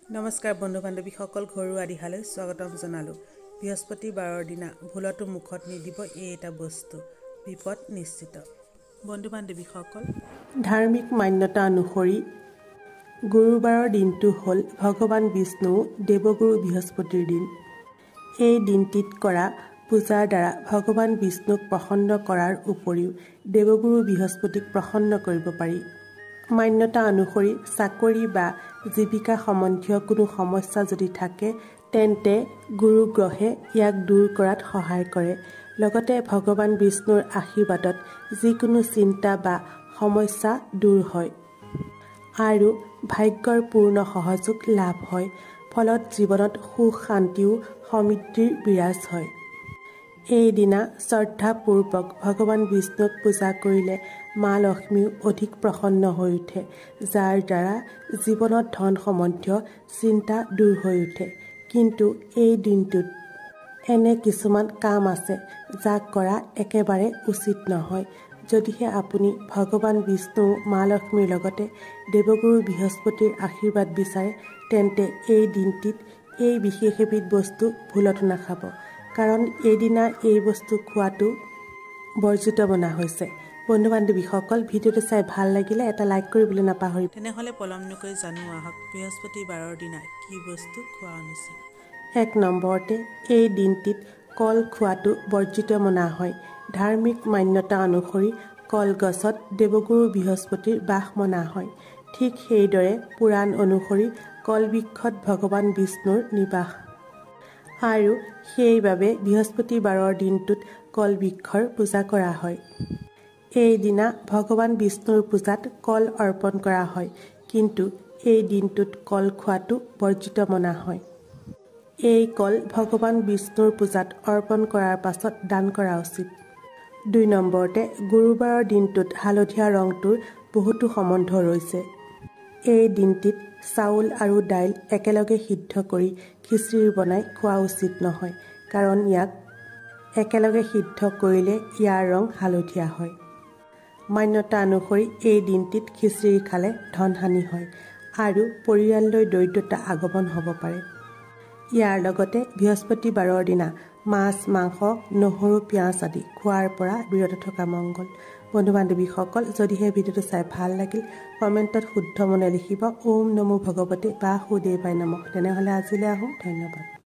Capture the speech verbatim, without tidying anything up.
নমস্কাৰ বন্ধু বান্ধৱীসকল, ঘৰুৱা দিহালৈ স্বাগতম জনালোঁ। বৃহস্পতিবাৰৰ দিনা ভুলতো মুখত নিদিব এই এটা বস্তু, বিপদ নিশ্চিত। বন্ধু বান্ধৱীসকল, ধাৰ্মিক মান্যতা অনুসৰি গুৰুবাৰৰ দিনটো হ'ল ভগৱান বিষ্ণু দেৱগুৰু বৃহস্পতিৰ দিন। এই দিনটিত কৰা পূজাৰ দ্বাৰা ভগৱান বিষ্ণুক প্ৰসন্ন কৰাৰ উপৰিও দেৱগুৰু বৃহস্পতিক প্ৰসন্ন কৰিব পাৰি। মান্যতা অনুসৰি চাকৰি বা জীৱিকা সম্বন্ধীয় কোনো সমস্যা যদি থাকে তেন্তে গুৰু গ্ৰহে ইয়াক দূৰ কৰাত সহায় কৰে। লগতে ভগৱান বিষ্ণুৰ আশীৰ্বাদত যিকোনো চিন্তা বা সমস্যা দূৰ হয় আৰু ভাগ্যৰ পূৰ্ণ সহযোগ লাভ হয়। ফলত জীৱনত সুখ শান্তিও সমৃদ্ধিৰ বিৰাজ হয়। এইদিনা শ্ৰদ্ধাপূৰ্বক ভগৱান বিষ্ণুক পূজা কৰিলে মা লক্ষ্মীও অধিক প্ৰসন্ন হৈ উঠে, যাৰ দ্বাৰা জীৱনত ধন সম্বন্ধীয় চিন্তা দূৰ হৈ উঠে। কিন্তু এই দিনটোত এনে কিছুমান কাম আছে যাক কৰা একেবাৰে উচিত নহয়। যদিহে আপুনি ভগৱান বিষ্ণু মা লক্ষ্মীৰ লগতে দেৱগুৰু বৃহস্পতিৰ আশীৰ্বাদ বিচাৰে তেন্তে এই দিনটিত এই বিশেষ এবিধ বস্তু ভুলতো নাখাব, কাৰণ এইদিনা এই বস্তু খোৱাটো বৰ্জিত মনা হৈছে। বন্ধু বান্ধৱীসকল, ভিডিঅ'টো চাই ভাল লাগিলে এটা লাইক কৰিবলৈ নাপাহৰিব। তেনেহ'লে পলম নকৰি জানো আহক বৃহস্পতিবাৰৰ দিনা কি বস্তু খোৱা অনুচিত। এক নম্বৰতে এই দিনটিত কল খোৱাটো বৰ্জিত মনা হয়। ধাৰ্মিক মান্যতা অনুসৰি কলগছত দেৱগুৰু বৃহস্পতিৰ বাস মনা হয়। ঠিক সেইদৰে পুৰাণ অনুসৰি কলবৃক্ষত ভগৱান বিষ্ণুৰ নিবাস আৰু সেইবাবে বৃহস্পতিবাৰৰ দিনটোত কলবৃক্ষৰ পূজা কৰা হয়। এইদিনা ভগৱান বিষ্ণুৰ পূজাত কল অৰ্পণ কৰা হয়, কিন্তু এই দিনটোত কল খোৱাটো বৰ্জিত মনা হয়। এই কল ভগৱান বিষ্ণুৰ পূজাত অৰ্পণ কৰাৰ পাছত দান কৰা উচিত। দুই নম্বৰতে গুৰুবাৰৰ দিনটোত হালধীয়া ৰংটোৰ বহুতো সম্বন্ধ ৰৈছে। এই দিনটিত চাউল আৰু দাইল একেলগে সিদ্ধ কৰি খিচিৰি বনাই খোৱা উচিত নহয়, কাৰণ ইয়াক একেলগে সিদ্ধ কৰিলে ইয়াৰ ৰং হালধীয়া হয়। মান্যতা অনুসৰি এই দিনটিত খিচিৰি খালে ধনহানি হয় আৰু পৰিয়াললৈ দৰিদ্ৰতা আগমন হ'ব পাৰে। ইয়াৰ লগতে বৃহস্পতিবাৰৰ দিনা মাছ মাংস নহৰু পিঁয়াজ আদি খোৱাৰ পৰা বিৰত থকা মংগল। বন্ধু বান্ধৱীসকল, যদিহে ভিডিঅ'টো চাই ভাল লাগিল কমেণ্টত শুদ্ধ মনে লিখিব ওম নমো ভগৱতে বাসুদেৱায় নমঃ। তেনেহ'লে আজিলৈ আহোঁ, ধন্যবাদ।